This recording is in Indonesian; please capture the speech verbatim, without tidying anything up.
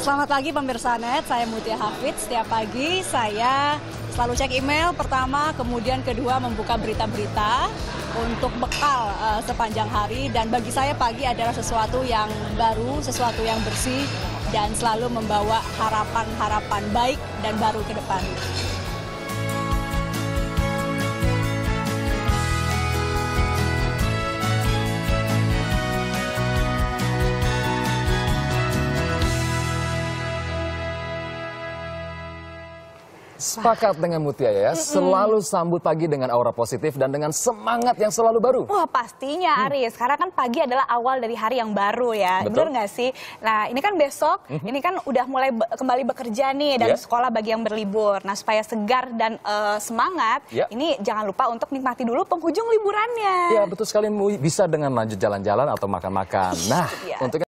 Selamat pagi pemirsa Net, saya Mutia Hafid. Setiap pagi saya selalu cek email pertama, kemudian kedua membuka berita-berita untuk bekal uh, sepanjang hari. Dan bagi saya pagi adalah sesuatu yang baru, sesuatu yang bersih, dan selalu membawa harapan-harapan baik dan baru ke depan. Sepakat dengan Mutia ya, mm-mm. selalu sambut pagi dengan aura positif dan dengan semangat yang selalu baru. Wah pastinya Aris, hmm. karena kan pagi adalah awal dari hari yang baru ya, betul bener nggak sih? Nah ini kan besok, mm-hmm. ini kan udah mulai be kembali bekerja nih dan yeah. sekolah bagi yang berlibur. Nah supaya segar dan uh, semangat, yeah. ini jangan lupa untuk nikmati dulu penghujung liburannya. Ya betul sekali, bisa dengan lanjut jalan-jalan atau makan-makan. Nah untuk